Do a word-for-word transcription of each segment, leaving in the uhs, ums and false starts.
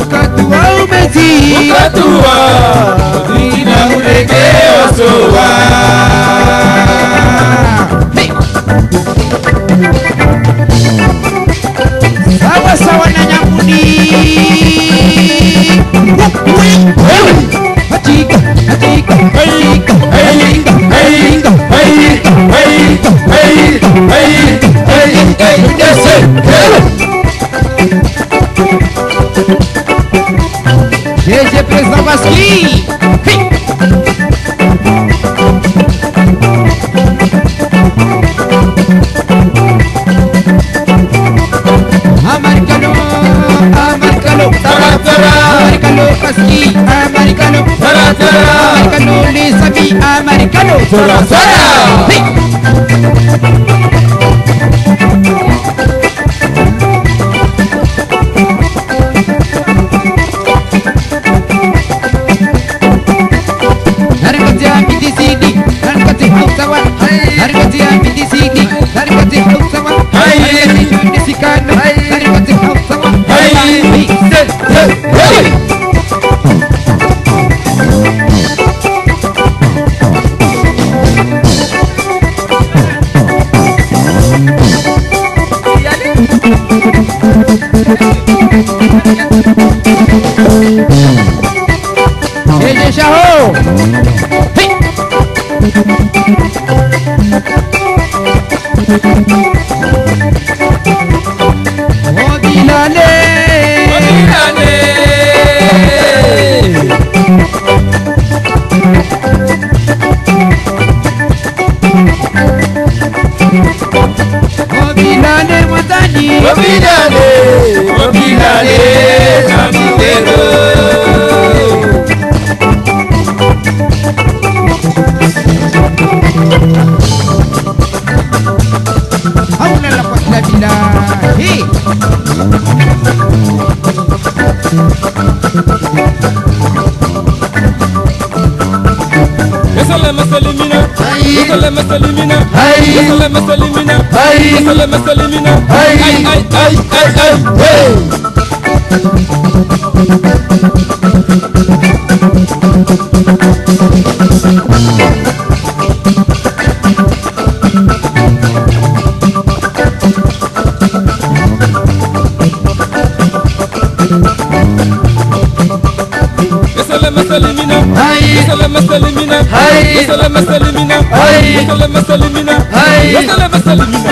Ukatua umezi Ukatua Dina urege osowa Hey. Sawa sawa na nyamuni Hatika, hatika, hatika, hatika, hatika, hatika, hatika, Jeje Prezavaski Americano, Americano, Americano, Kaski, Americano, Americano, Lisami, Americano, Sora, Sora. Narikati ambil di sini, narikati hausawa, narikati ambil di sini, narikati hausawa, narikati Indonesia kan, narikati hausawa, hey, set, set, hey. Jeje Shaho, hey. Odilale, Odilale Odilale Matani, Odilale Odilale Samidero Haula la quwwata billahi. Salama salimina, salama salimina, salama salimina, salama salimina, ay ay ay ay ay hey. Salama salimina, salama salimina, salama salimina, salama salimina, salama salimina.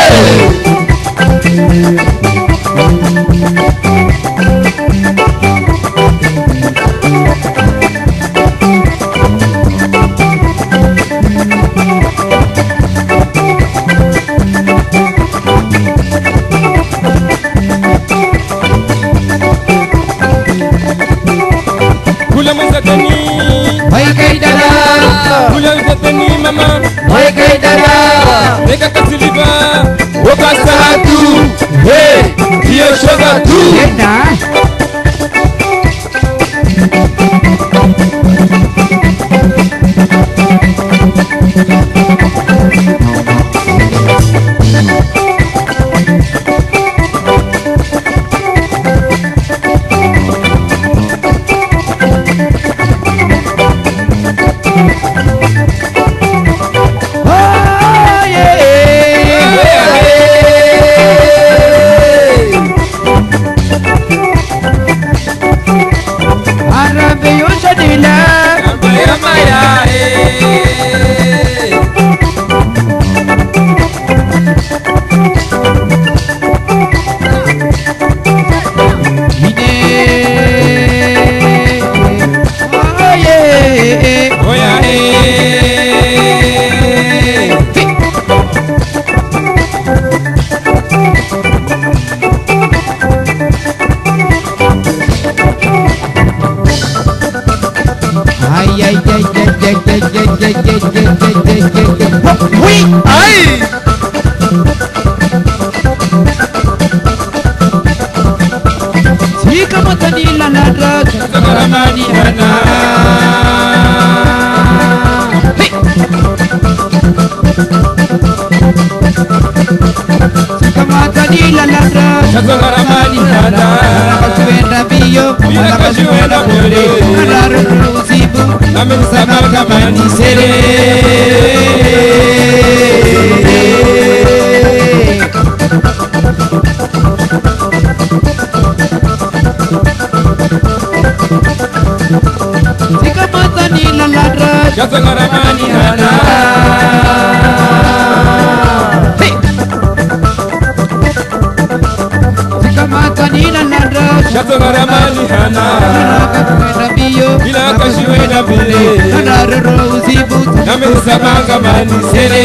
Kula mzatani, Hai kaidara, kula mzatani mama, hai kaidara, neka kasiliba, wakasahatu, hey, hiyo shoga tu. Yena. Oh yeah. Arabe yoshadila, Maya maya, eh. ine. Oh yeah. Oh yeah, eh. Ay ay ay ay ay ay ay ay ay ay ay. Hui. Ay. Jika mata dilanadra, Sagaramani hana. jika mata dilanadra, Sagaramani hana. kasuenda biyo, kashiwenda bole Nararura uzibu Namenisabanga manisere Sika mata nila ladra Kasangaramani hana Sika mata nila ladra Kasangaramani hana Naraka biyo Bila kashiwenda bole Nararura uzibu Namenisabanga manisere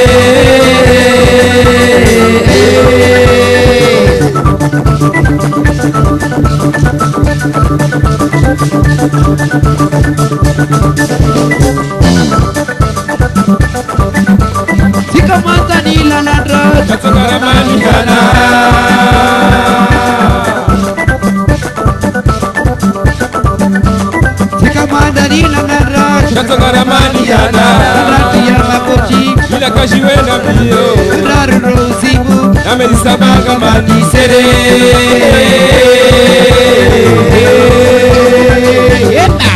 Sika mata nila ladra Kasangaramani hana Sika mata nila ladra Kasangaramani hana Naraki ya makochi Bila kashiwenda biyo Nararura uzibu Namenisabanga manisere Yena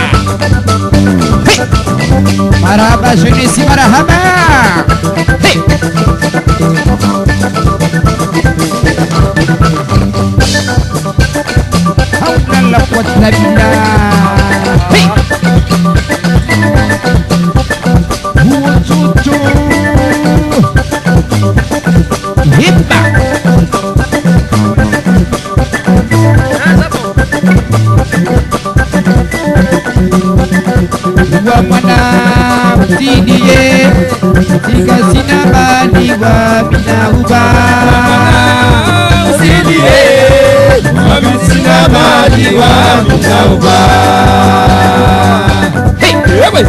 Marhaba Junisi marhaba Hey Hawla la quwwata billah Hey Wujudu Hibba Wa mana usidiye Tiga sinabani wa minauba Usidiye Wamisina mali wa minauba Hey! Ewe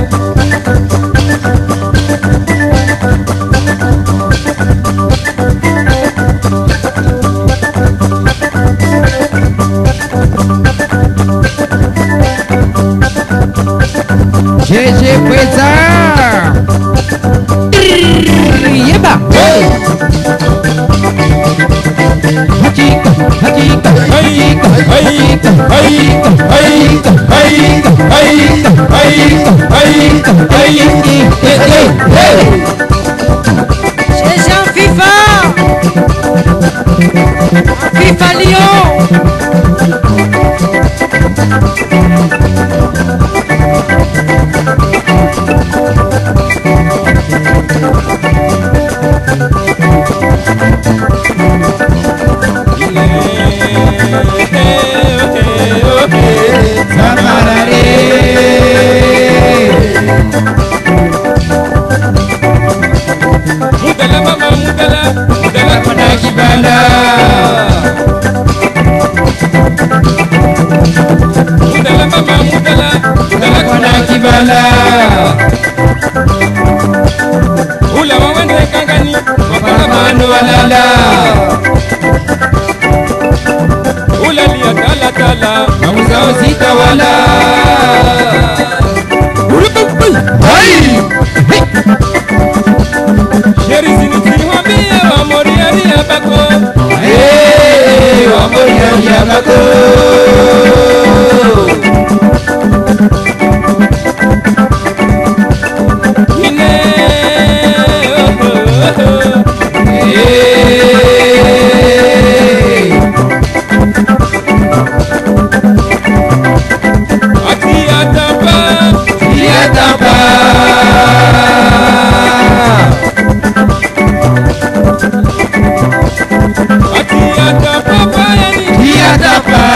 Jeje Kweza Yeba Hakika Hakika Hakika Hakika Hakika Hakika Hakika Hakika Hakika Hakika J'ai un FIFA Un FIFA Lyon Mudala mama mudala Mudala kuna kibanda Mudala mama mudala Mudala kuna kibanda Ula wawende kangani Wapala manu walala Ula liya tala tala Mawuza usita wala Hai Sheri siniti wambia wa moriari ya bako Hey, wa moriari ya bako Ine oh, oh, oh. Hey Atia tapa Atia tapa Atia tapa yani Atia tapa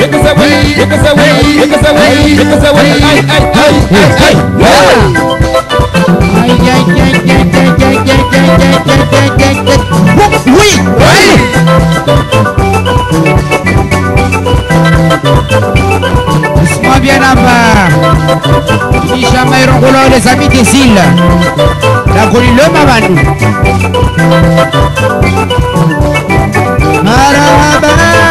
Laisse-moi bien là-bas. Jamais roulant les amis des îles. La brûle le Mamanou. Maraba.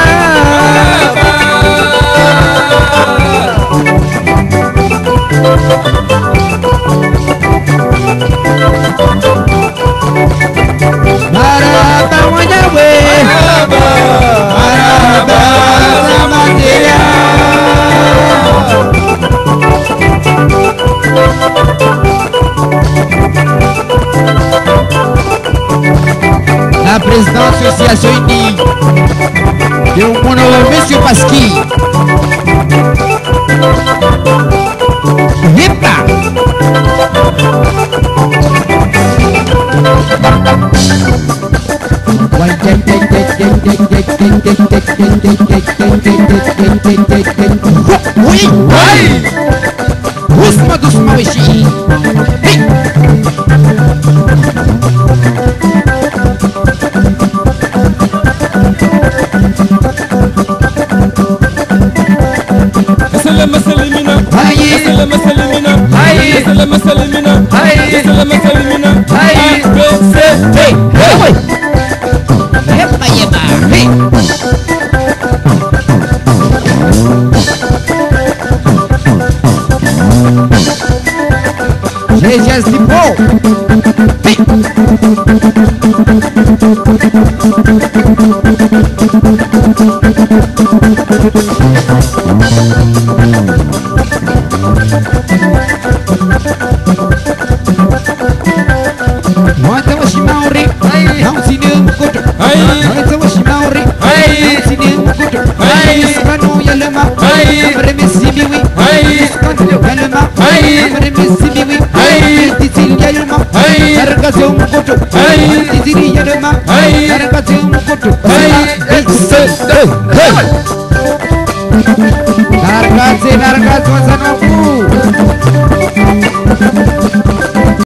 Maraba wanyawe. Maraba. Maraba samatea. La présidente de l'association unie de mon monsieur Pasqui. Hippa. Oui, oui. Doucement, doucement, ici. Hey. Salama salimina, salama salimina, salama salimina, salama salimina. Hey, hey, hey. Yeba, yeba. Hey. Les gestes du beau. Hey. Mata washimauri, não se nem mukutu. Mata washimauri, não se nem mukutu. Iskanu yalama, amre mesibiwi. Iskanu yalama, amre mesibiwi. Tizil yalama, sarkaseu mukutu. Tizil yalama, sarkaseu mukutu. Narkase narkas wasanaku.